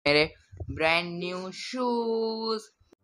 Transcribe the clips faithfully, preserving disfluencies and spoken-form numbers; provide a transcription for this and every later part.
मेरे brand new shoes.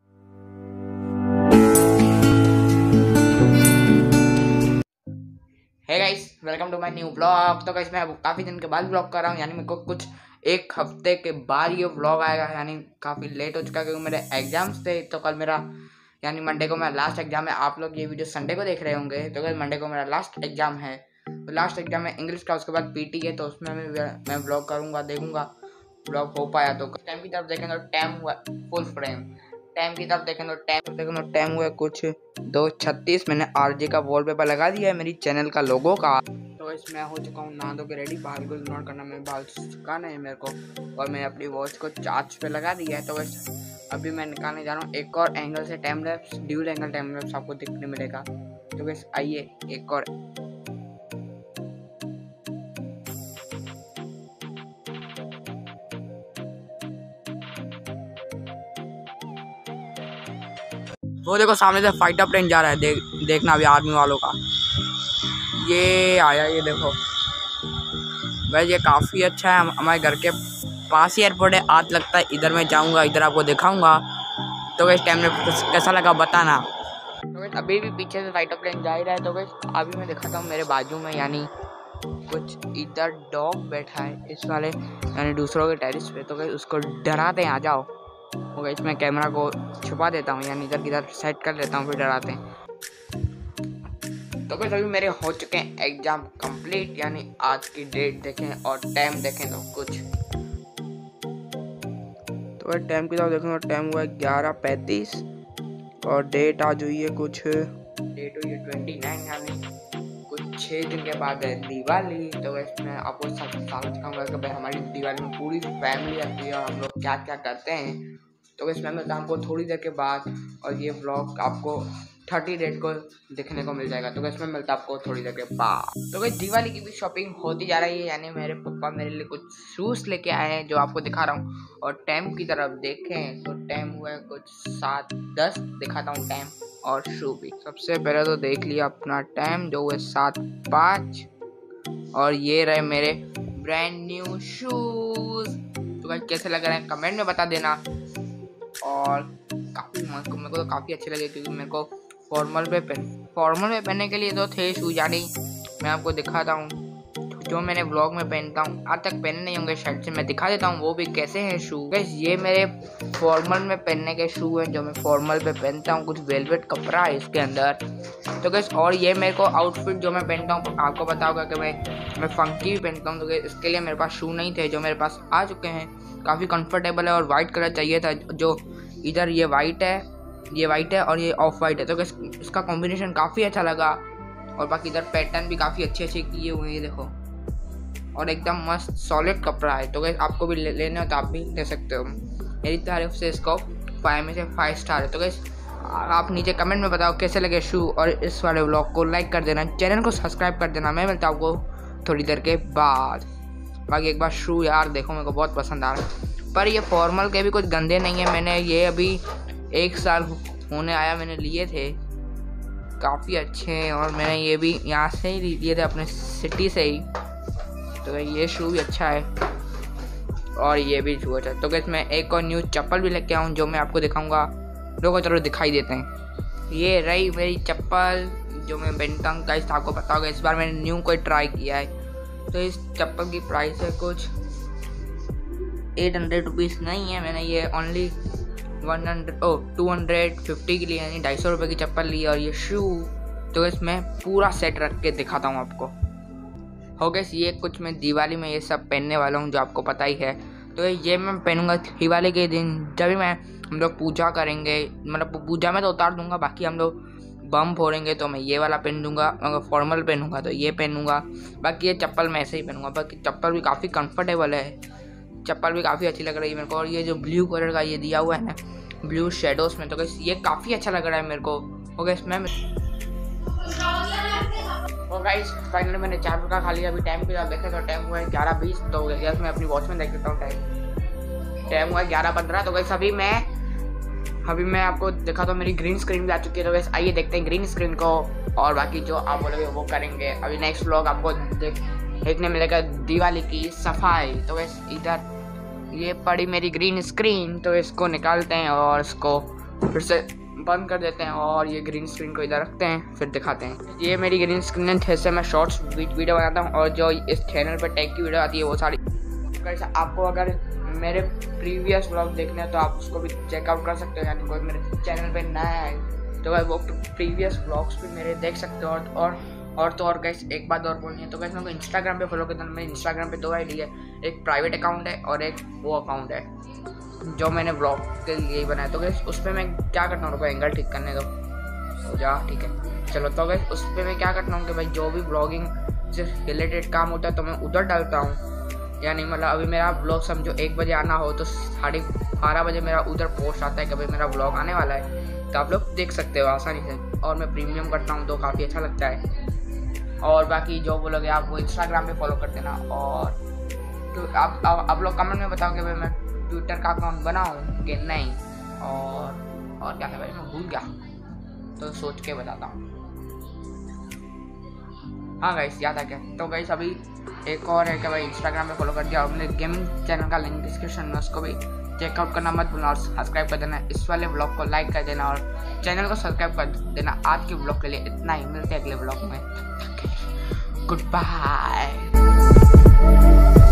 Hey guys, welcome to my new blog. तो guys मैं काफ़ी दिन के बाद ब्लॉग कर रहा हूँ, यानी मेरे को कुछ एक हफ्ते के बाद ये ब्लॉग आएगा, यानी काफ़ी लेट हो चुका है क्योंकि मेरे एग्जाम्स थे। तो कल मेरा यानी मंडे को मेरा लास्ट एग्जाम है। आप लोग ये वीडियो संडे को देख रहे होंगे, तो कल मंडे को मेरा लास्ट एग्जाम है। तो लास्ट एग्जाम में इंग्लिश का, उसके बाद पीटी है, तो उसमें मैं मैं ब्लॉग करूँगा, देखूँगा ब्लॉग हो पाया तो। टाइम की तरफ देखें तो टाइम हुआ फुल फ्रेम, टाइम की तरफ देखें तो टाइम देखें तो टाइम हुआ कुछ दो छत्तीस। मैंने आरजे का वॉलपेपर लगा दिया है मेरी चैनल का लोगो का। तो इसमें हो चुका हूँ नहा धो के रेडी। बाल को इग्नोर करना, मेरे बाल सुखाना है मेरे को, और मैं अपनी वॉच को चार्ज पे लगा दिया है। तो बस अभी मैं निकालने जा रहा हूँ एक और एंगल से time lapse, dual angle time lapse आपको देखने मिलेगा। तो बस आइए एक और वो देखो सामने से फाइटर प्लेन जा रहा है, देख देखना अभी आर्मी वालों का। ये आया, ये देखो भाई, ये काफ़ी अच्छा है। हमारे घर के पास ही एयरपोर्ट है, आज लगता है इधर मैं जाऊंगा, इधर आपको दिखाऊंगा। तो इस टाइम में कैसा लगा बताना। तो अभी भी पीछे से फाइटर प्लेन जा ही रहा है। तो अभी मैं दिखाता हूँ मेरे बाजू में, यानी कुछ इधर डॉग बैठा है इस वाले यानी दूसरों के टेरिस पे। तो उसको डराते हैं, आ जाओ। तो इसमें कैमरा को छुपा देता हूँ, यानी इधर किधर सेट कर लेता हूँ, फिर डराते हैं। तो अभी मेरे हो चुके हैं एग्जाम कंप्लीट, यानी आज की डेट देखें और टाइम देखें तो कुछ तो टाइम की तरफ देखें तो टाइम हुआ है ग्यारह पैंतीस, और डेट आज हुई है कुछ डेट हुई है ट्वेंटी नाइन, यानी कुछ छः दिन के बाद है दिवाली। तो इसमें आपको सब समझ कहूँगा कि भाई हमारी दिवाली में पूरी फैमिली आती है और हम लोग क्या क्या करते हैं। तो इसमें मिलता है हमको थोड़ी देर के बाद, और ये व्लॉग आपको थर्टी डेट को देखने को मिल जाएगा। तो इसमें मिलता है आपको थोड़ी देर के बाद। तो भाई दिवाली की भी शॉपिंग होती जा रही है, यानी मेरे पापा मेरे लिए कुछ शूज़ लेके आए हैं जो आपको दिखा रहा हूँ। और टाइम की तरफ देखें तो टाइम हुआ है कुछ सात दस, दिखाता हूँ टाइम और शू भी। सबसे पहले तो देख लिया अपना टाइम जो है सात पाँच, और ये रहे मेरे ब्रांड न्यू शूज़। तो भाई कैसे लग रहे हैं कमेंट में बता देना। और काफ़ी मेरे को तो काफ़ी अच्छे लगे, क्योंकि मेरे को फॉर्मल पे पहन फॉर्मल में पहनने के लिए तो थे शूज़, यानी मैं आपको दिखाता हूँ जो मैंने व्लॉग में पहनता हूँ। आज तक पहने नहीं होंगे शायद से, मैं दिखा देता हूँ वो भी कैसे हैं शू। गाइस ये मेरे फॉर्मल में पहनने के शू हैं जो मैं फॉर्मल पे पहनता हूँ, कुछ वेलवेट कपड़ा है इसके अंदर। तो गाइस और ये मेरे को आउटफिट जो मैं पहनता हूँ, आपको पता होगा कि मैं मैं फंकी भी पहनता हूँ। तो इसके लिए मेरे पास शू नहीं थे, जो मेरे पास आ चुके हैं। काफ़ी कंफर्टेबल है, और वाइट कलर चाहिए था, जो इधर ये वाइट है, ये वाइट है और ये ऑफ वाइट है। तो इसका कॉम्बिनेशन काफ़ी अच्छा लगा, और बाकी इधर पैटर्न भी काफ़ी अच्छे अच्छे किए हुए हैं, ये देखो, और एकदम मस्त सॉलिड कपड़ा है। तो गैस आपको भी ले, लेना हो तो आप भी ले सकते हो। मेरी तारीफ से इसको फाइव में से फाइव स्टार है। तो गैस आप नीचे कमेंट में बताओ कैसे लगे शू, और इस वाले व्लॉग को लाइक कर देना, चैनल को सब्सक्राइब कर देना। मैं मिलता हूँ आपको थोड़ी देर के बाद। बाकी एक बार शू यार देखो, मेरे को बहुत पसंद आ रहा है। पर ये फॉर्मल के भी कुछ गंदे नहीं है, मैंने ये अभी एक साल होने आया मैंने लिए थे, काफ़ी अच्छे हैं। और मैंने ये भी यहाँ से ही लिए थे, अपने सिटी से ही। तो ये शू भी अच्छा है, और ये भी शू अच्छा है। तो कैसे मैं एक और न्यू चप्पल भी लेके आऊँ जो मैं आपको दिखाऊंगा। लोगों चलो दिखाई देते हैं। ये रही मेरी चप्पल जो मैं पहनता हूँ। गाइस आपको पता होगा इस बार मैंने न्यू कोई ट्राई किया है। तो इस चप्पल की प्राइस है कुछ एट हंड्रेड रुपीज़ नहीं है, मैंने ये only one hundred or two hundred fifty के लिए, यानी ढाई सौ रुपये की चप्पल ली। और ये शू तो इसमें पूरा सेट रख के दिखाता हूँ आपको। हो गया ये कुछ मैं दिवाली में ये सब पहनने वाला हूँ, जो आपको पता ही है। तो ये मैं पहनूंगा दिवाली के दिन, जब भी मैं हम लोग पूजा करेंगे, मतलब पूजा में तो उतार दूंगा, बाकी हम लोग बम फोड़ेंगे तो मैं ये वाला पहन दूंगा। अगर फॉर्मल पहनूंगा तो ये पहनूंगा, बाकी ये चप्पल मैं ऐसे ही पहनूंगा। बाकी चप्पल भी काफ़ी कंफर्टेबल है, चप्पल भी काफ़ी अच्छी लग रही है मेरे को। और ये जो ब्लू कलर का ये दिया हुआ है ना, ब्लू शेडोज में, तो ये काफ़ी अच्छा लग रहा है मेरे को। हो गया इसमें तो गाइस फाइनली मैंने चार रुपये का खा लिया। अभी टाइम पे देखे तो टाइम हुआ है ग्यारह बीस। तो गैस मैं अपनी वॉच में देख लेता हूँ टाइम टाइम हुआ है ग्यारह पंद्रह। तो गैस अभी मैं अभी मैं आपको देखा तो मेरी ग्रीन स्क्रीन भी आ चुकी है। तो गैस आइए देखते हैं ग्रीन स्क्रीन को, और बाकी जो आप बोलोगे वो करेंगे। अभी नेक्स्ट व्लॉग आपको देख देखने मिलेगा दिवाली की सफाई। तो गैस इधर ये पड़ी मेरी ग्रीन स्क्रीन, तो इसको निकालते हैं और इसको फिर से बंद कर देते हैं और ये ग्रीन स्क्रीन को इधर रखते हैं, फिर दिखाते हैं। ये मेरी ग्रीन स्क्रीन है जिससे मैं शॉर्ट्स वीडियो बनाता हूँ और जो इस चैनल पर टेक की वीडियो आती है वो सारी। आपको अगर मेरे प्रीवियस व्लॉग देखने हैं तो आप उसको भी चेकआउट कर सकते हो, यानी कोई मेरे चैनल पे नया है तो वो प्रीवियस व्लॉग्स भी मेरे देख सकते हो। और और, और तो और गाइस एक बात और बोलनी है, तो गाइस मेरे को इंस्टाग्राम पे फॉलो करना। मैं इंस्टाग्राम पे दो आईडी है, एक प्राइवेट अकाउंट है और एक वो अकाउंट है जो मैंने व्लॉग के लिए ही बनाया। तो गाइस उस पर मैं क्या करता हूँ, रुको एंगल ठीक करने दो तो जा ठीक है चलो। तो गाइस उस पर मैं क्या करता हूँ कि भाई जो भी ब्लॉगिंग से रिलेटेड काम होता है तो मैं उधर डालता हूँ। यानी मतलब अभी मेरा ब्लॉग समझो एक बजे आना हो तो साढ़े बारह बजे मेरा उधर पोस्ट आता है कि भाई मेरा ब्लॉग आने वाला है, तो आप लोग देख सकते हो आसानी से। और मैं प्रीमियम करता हूँ तो काफ़ी अच्छा लगता है। और बाकी जो बोलोगे आप वो इंस्टाग्राम पे फॉलो कर देना। और तो आप आप, आप लोग कमेंट में बताओ कि भाई मैं ट्विटर का अकाउंट बनाऊँ कि नहीं। और और क्या था भाई मैं भूल गया, तो सोच के बताता हूँ। हाँ गाइस याद आ गया। तो गाइस अभी एक और है कि भाई इंस्टाग्राम पे फॉलो कर दिया और अपने गेमिंग चैनल का लिंक डिस्क्रिप्शन में, उसको भी चेकआउट करना मत भूलना और सब्सक्राइब कर देना। इस वाले ब्लॉग को लाइक कर देना और चैनल को सब्सक्राइब कर देना। आज के ब्लॉग के लिए इतना ही, मिलते हैं अगले ब्लॉग में। Good bye.